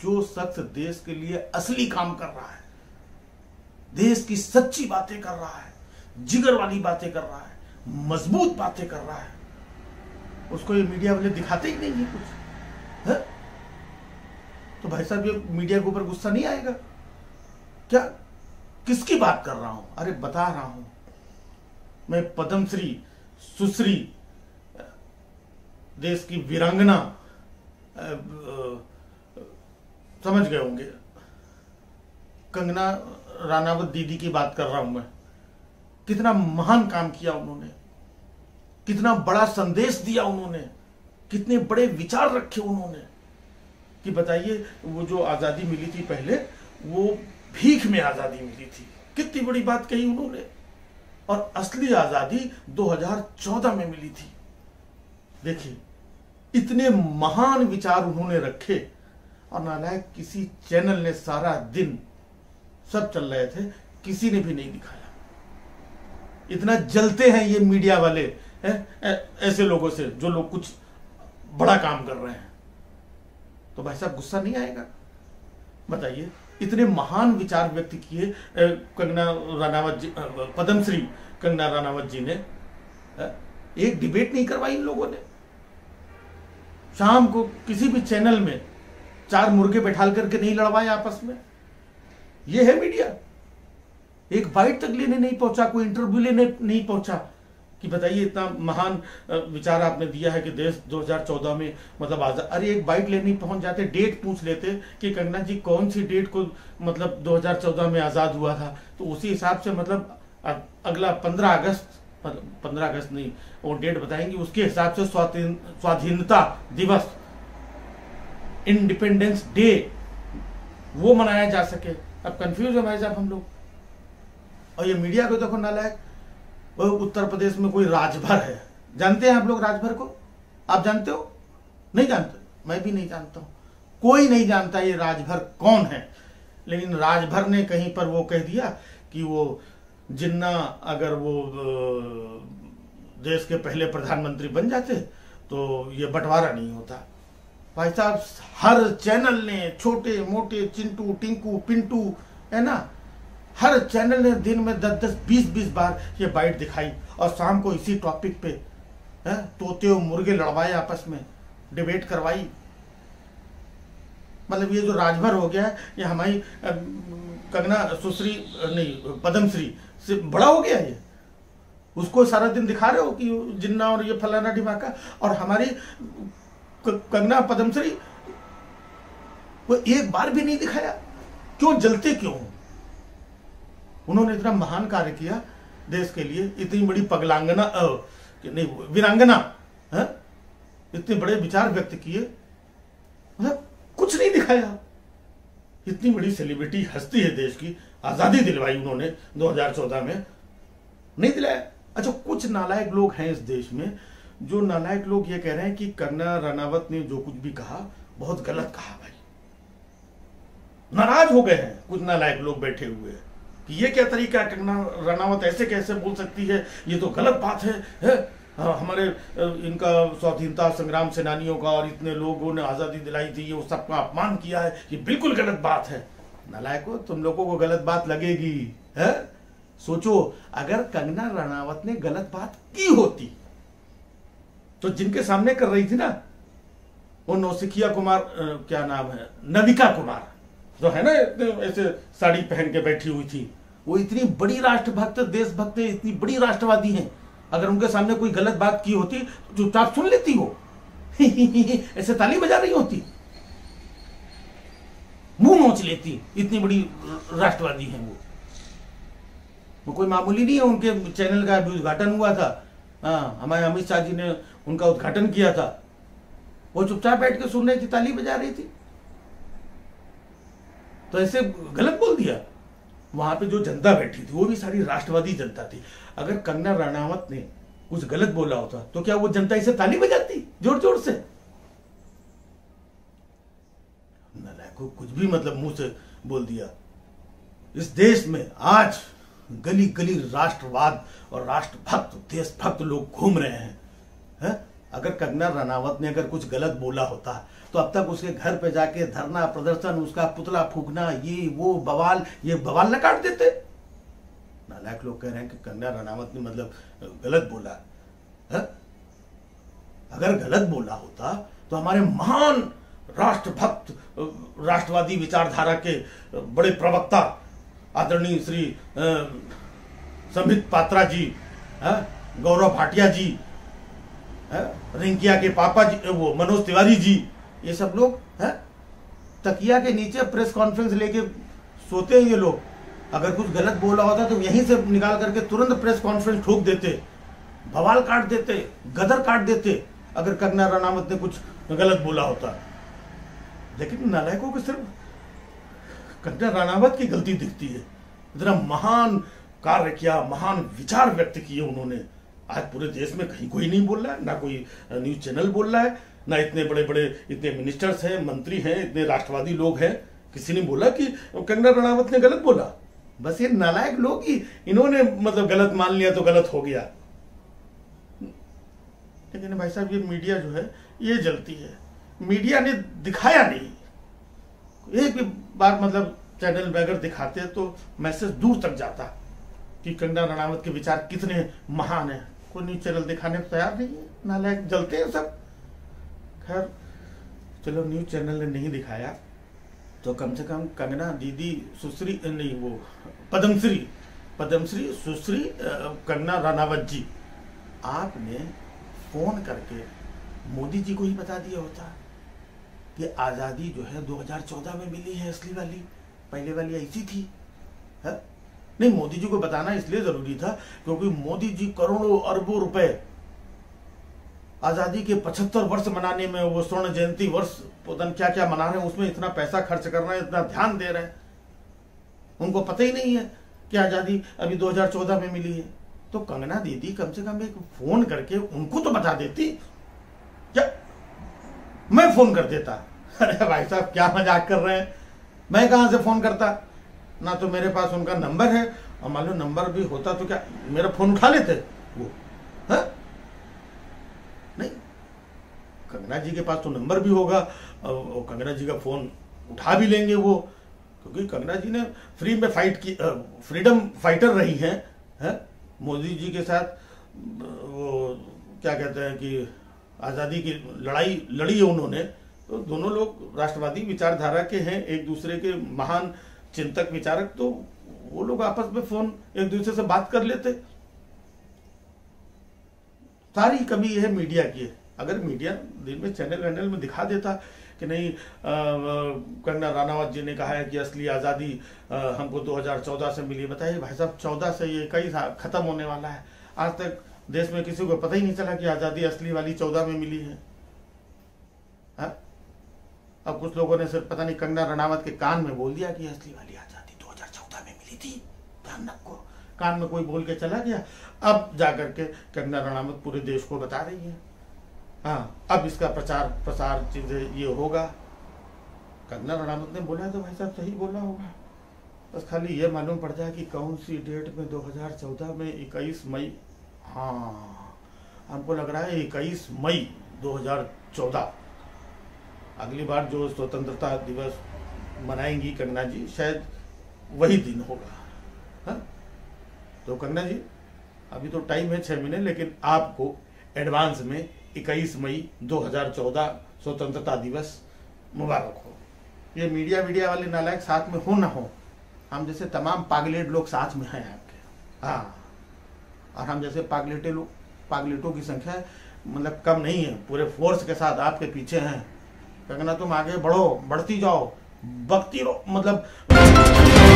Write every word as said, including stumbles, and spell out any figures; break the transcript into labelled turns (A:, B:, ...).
A: जो शख्स देश के लिए असली काम कर रहा है, देश की सच्ची बातें कर रहा है, जिगर वाली बातें कर रहा है, मजबूत बातें कर रहा है, उसको ये मीडिया वाले दिखाते ही नहीं है कुछ है? तो भाई साहब ये मीडिया के ऊपर गुस्सा नहीं आएगा क्या? किसकी बात कर रहा हूं? अरे बता रहा हूं मैं, पद्मश्री सुश्री देश की वीरांगना, समझ गए होंगे, कंगना रानावत दीदी की बात कर रहा हूं मैं। कितना महान काम किया उन्होंने, कितना बड़ा संदेश दिया उन्होंने, कितने बड़े विचार रखे उन्होंने कि बताइए वो जो आजादी मिली थी पहले, वो भीख में आजादी मिली थी। कितनी बड़ी बात कही उन्होंने। और असली आजादी दो हज़ार चौदह में मिली थी। देखिए इतने महान विचार उन्होंने रखे और नालायक किसी चैनल ने सारा दिन, सब चल रहे थे, किसी ने भी नहीं दिखाया। इतना जलते हैं ये मीडिया वाले है, ऐसे लोगों से जो लोग कुछ बड़ा काम कर रहे हैं। तो भाई साहब गुस्सा नहीं आएगा? बताइए, इतने महान विचार व्यक्त किए कंगना रानावत जी, पद्मश्री कंगना रानावत जी ने, एक डिबेट नहीं करवाई इन लोगों ने। शाम को किसी भी चैनल में चार मुर्गे बैठाल करके नहीं लड़वाए आपस में। ये है मीडिया। एक बाइट तक लेने नहीं पहुंचा, कोई इंटरव्यू लेने नहीं पहुंचा कि बताइए इतना महान विचार आपने दिया है कि देश दो हज़ार चौदह में मतलब आजाद। अरे एक बाइट लेने पहुंच जाते, डेट पूछ लेते कि कंगना जी कौन सी डेट को मतलब दो हज़ार चौदह में आजाद हुआ था, तो उसी हिसाब से मतलब अगला पंद्रह अगस्त, पंद्रह अगस्त नहीं वो डेट बताएंगे, उसके हिसाब से स्वाधीनता दिवस, इंडिपेंडेंस डे वो मनाया जा सके। अब कंफ्यूज है भाई साहब हम लोग। और ये मीडिया को देखो नालायक, वो उत्तर प्रदेश में कोई राजभर है, जानते हैं आप लोग राजभर को? आप जानते हो? नहीं जानते? मैं भी नहीं जानता हूं, कोई नहीं जानता ये राजभर कौन है। लेकिन राजभर ने कहीं पर वो कह दिया कि वो जिन्ना अगर वो देश के पहले प्रधानमंत्री बन जाते तो ये बंटवारा नहीं होता। भाई साहब हर चैनल ने, छोटे मोटे, चिंटू टिंकू पिंटू है ना, हर चैनल ने दिन में दस दस बीस बीस बार ये बाइट दिखाई और शाम को इसी टॉपिक पे है तोते और मुर्गे लड़वाए, आपस में डिबेट करवाई। मतलब ये जो राजभर हो गया है, ये हमारी कंगना सुश्री नहीं पद्मश्री से बड़ा हो गया ये। उसको सारा दिन दिखा रहे हो कि जिन्ना और ये फलाना ढिमाका, और हमारी कंगना पद्मश्री वो एक बार भी नहीं दिखाया। क्यों जलते क्यों? उन्होंने इतना महान कार्य किया देश के लिए, इतनी बड़ी पगलांगना नहीं वीरांगना है, इतने बड़े विचार व्यक्त किए, मतलब कुछ नहीं दिखाया। इतनी बड़ी सेलिब्रिटी हस्ती है देश की, आजादी दिलवाई उन्होंने दो हज़ार चौदह में, नहीं दिलाया। अच्छा कुछ नालायक लोग हैं इस देश में, जो नालायक लोग ये कह रहे हैं कि कंगना रानावत ने जो कुछ भी कहा बहुत गलत कहा। भाई नाराज हो गए हैं कुछ नालायक लोग बैठे हुए कि ये क्या तरीका है, कंगना रानावत ऐसे कैसे बोल सकती है, ये तो गलत बात है, है? हाँ, हमारे इनका स्वाधीनता संग्राम सेनानियों का और इतने लोगों ने आजादी दिलाई थी, ये सबका अपमान किया है, ये बिल्कुल गलत बात है। नालायको, तुम लोगों को गलत बात लगेगी है? सोचो अगर कंगना रानावत ने गलत बात की होती तो जिनके सामने कर रही थी ना, वो नौसिखिया कुमार, क्या नाम है, नविका कुमार जो है ना, ऐसे साड़ी पहन के बैठी हुई थी, वो इतनी बड़ी राष्ट्रभक्त, देशभक्त, इतनी बड़ी राष्ट्रवादी हैं। अगर उनके सामने कोई गलत बात की होती तो चुपचाप सुन लेती हो ऐसे ताली बजा रही होती, मुंह नोच लेती। इतनी बड़ी राष्ट्रवादी हैं वो वो कोई मामूली नहीं है। उनके चैनल का भी उद्घाटन हुआ था, हाँ, हमारे अमित शाह जी ने उनका उद्घाटन किया था, वो चुपचाप बैठ के सुन रही थी, ताली बजा रही थी। तो ऐसे गलत बोल दिया। वहां पे जो जनता बैठी थी वो भी सारी राष्ट्रवादी जनता थी। अगर कंगना रानावत ने कुछ गलत बोला होता तो क्या वो जनता इसे ताली बजाती जोर जोर से? नालायकों, कुछ भी मतलब मुंह से बोल दिया। इस देश में आज गली गली राष्ट्रवाद और राष्ट्रभक्त, देशभक्त लोग घूम रहे हैं, है? अगर कंगना रनावत ने अगर कुछ गलत बोला होता तो अब तक उसके घर पे जाके धरना प्रदर्शन, उसका पुतला फूकना, ये वो बवाल, ये बवाल न काट देते। नालायक लोग कह रहे हैं कि कंगना रनावत ने मतलब गलत बोला है? अगर गलत बोला होता तो हमारे महान राष्ट्रभक्त, राष्ट्रवादी विचारधारा के बड़े प्रवक्ता आदरणीय श्री संबित पात्रा जी, गौरव भाटिया जी, रिंकिया के पापा जी, वो मनोज तिवारी जी, ये सब लोग है तकिया के नीचे प्रेस कॉन्फ्रेंस लेके सोते हैं ये लोग। अगर कुछ गलत बोला होता तो यहीं से निकाल करके तुरंत प्रेस कॉन्फ्रेंस ठोक देते, बवाल काट देते, गदर काट देते अगर कंगना रनावत ने कुछ गलत बोला होता। लेकिन नालायकों को सिर्फ कंगना रनावत की गलती दिखती है। इतना महान कार्य किया, महान विचार व्यक्त किए उन्होंने। आज पूरे देश में कहीं कोई नहीं बोल रहा है, ना कोई न्यूज चैनल बोल रहा है, ना इतने बड़े बड़े इतने मिनिस्टर्स हैं, मंत्री हैं, इतने राष्ट्रवादी लोग हैं, किसी ने बोला कि कंगना रनावत ने गलत बोला। बस ये नालायक लोग ही, इन्होंने मतलब गलत मान लिया तो गलत हो गया। लेकिन भाई साहब, ये मीडिया जो है ये जलती है। मीडिया ने दिखाया नहीं, एक भी बार मतलब चैनल में अगर दिखाते तो मैसेज दूर तक जाता कि कंगना रनावत के विचार कितने महान हैं। कोई न्यूज चैनल दिखाने को तैयार नहीं है, नालायक जलते हैं सब। खैर चलो, न्यूज चैनल ने नहीं दिखाया तो कम से कम कंगना दीदी सुश्री नहीं वो पद्मश्री पद्मश्री सुश्री कंगना रनावत जी, आपने फोन करके मोदी जी को ही बता दिया होता कि आज़ादी जो है दो हज़ार चौदह में मिली है असली वाली, पहले वाली ऐसी थी है? नहीं, मोदी जी को बताना इसलिए जरूरी था क्योंकि मोदी जी करोड़ों अरबों रुपए आज़ादी के पचहत्तर वर्ष मनाने में, वो स्वर्ण जयंती वर्ष पता क्या क्या मना रहे हैं, उसमें इतना पैसा खर्च कर रहे हैं, इतना ध्यान दे रहे हैं। उनको पता ही नहीं है कि आज़ादी अभी दो हज़ार चौदह में मिली है। तो कंगना दीदी कम से कम एक फोन करके उनको तो बता देती। क्या मैं फोन कर देता? अरे भाई साहब, क्या मजाक कर रहे हैं? मैं कहां से फोन करता? ना तो मेरे पास उनका नंबर है, और मान लो नंबर भी होता तो क्या मेरा फोन उठा लेते वो? है नहीं, कंगना जी के पास तो नंबर भी होगा और कंगना जी का फोन उठा भी लेंगे वो, क्योंकि कंगना जी ने फ्री में फाइट की, फ्रीडम फाइटर रही हैं है? मोदी जी के साथ वो क्या कहते हैं कि आज़ादी की लड़ाई लड़ी है उन्होंने। तो दोनों लोग राष्ट्रवादी विचारधारा के हैं, एक दूसरे के महान चिंतक विचारक, तो वो लोग आपस में फोन एक दूसरे से बात कर लेते। सारी कमी है मीडिया की। अगर मीडिया दिन में चैनल वैनल में दिखा देता कि नहीं, कंगना रनावत जी ने कहा है कि असली आज़ादी हमको दो हज़ार चौदह से मिली। बताइए भाई साहब, चौदह से ये कई खत्म होने वाला है, आज तक देश में किसी को पता ही नहीं चला कि आज़ादी असली वाली चौदह में मिली है। हा? अब कुछ लोगों ने सिर्फ पता नहीं कंगना रनावत के कान में बोल दिया कि असली वाली आज़ादी दो हज़ार चौदह में मिली थी, ध्यान रखो। कान में कोई बोल के चला गया, अब जाकर के कंगना रनावत पूरे देश को बता रही है। हाँ, अब इसका प्रचार प्रसार चीजें ये होगा। कंगना रनावत ने बोला है तो भाई साहब सही बोला होगा, बस खाली ये मालूम पड़ जाए कि कौन सी डेट में दो हज़ार चौदह में इक्कीस मई। हाँ, हमको लग रहा है इक्कीस मई दो हज़ार चौदह। अगली बार जो स्वतंत्रता दिवस मनाएंगी कंगना जी, शायद वही दिन होगा। हाँ? तो कंगना जी, अभी तो टाइम है छह महीने, लेकिन आपको एडवांस में इक्कीस मई दो हज़ार चौदह स्वतंत्रता दिवस मुबारक हो। ये मीडिया मीडिया वाले नालायक साथ में हो ना हो, हम जैसे तमाम पागलेट लोग साथ में हैं आपके। हाँ, और हम जैसे पागलेटे लोग, पागलेटों की संख्या मतलब कम नहीं है, पूरे फोर्स के साथ आपके पीछे हैं। कंगना तुम आगे बढ़ो, बढ़ती जाओ, बकती रहो, मतलब